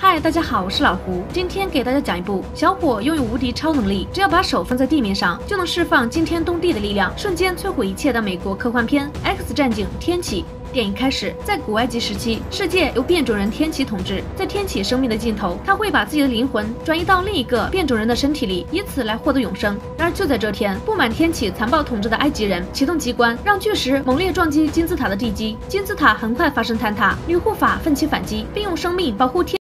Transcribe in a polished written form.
嗨，大家好，我是老胡。今天给大家讲一部小伙拥有无敌超能力，只要把手放在地面上，就能释放惊天动地的力量，瞬间摧毁一切的美国科幻片《X 战警：天启》。电影开始，在古埃及时期，世界由变种人天启统治。在天启生命的尽头，他会把自己的灵魂转移到另一个变种人的身体里，以此来获得永生。然而就在这天，不满天启残暴统治的埃及人启动机关，让巨石猛烈撞击金字塔的地基，金字塔很快发生坍塌。女护法奋起反击，并用生命保护天。